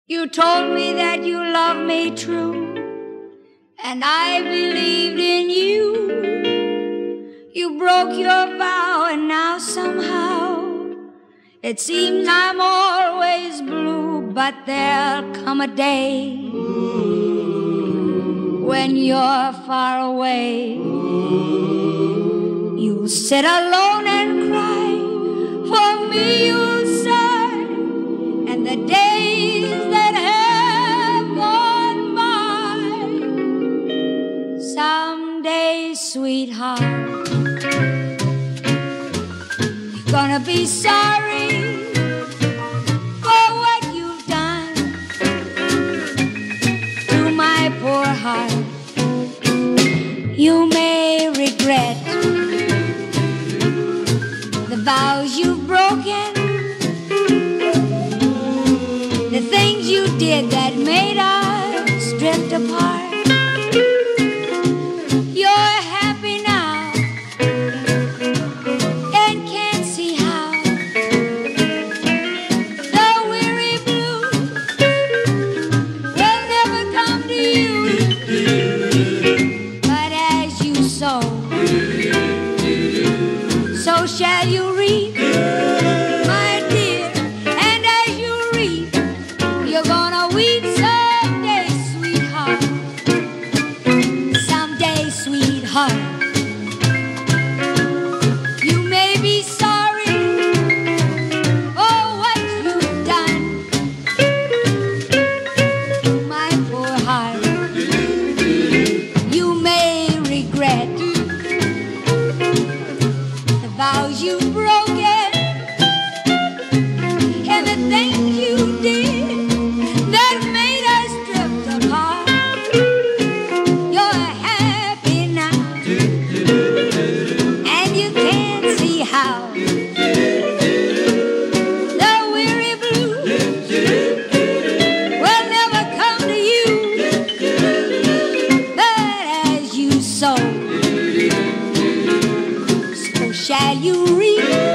You told me that you loved me true, and I believed in you. You broke your vow, and now somehow it seems I'm always blue. But there'll come a day when you're far away. You'll sit alone and cry. For me you'll sigh, and the days that have gone by. Someday, sweetheart, you're gonna be sorry for what you've done to my poor heart. You may regret the vows you've broken, the things you did that made us drift apart. You're happy now and can't see how the weary blues will never come to you. But as you sow, so shall you reap, my dear. And as you reap, you're gonna weep someday, sweetheart. Someday, sweetheart. You may be sorry for what you've done to my poor heart. You may regret the vows you've broken and the things you did that made us drift apart. You're happy now, and you can't see how the weary blues will never come to you. But as you sow, so shall you reap.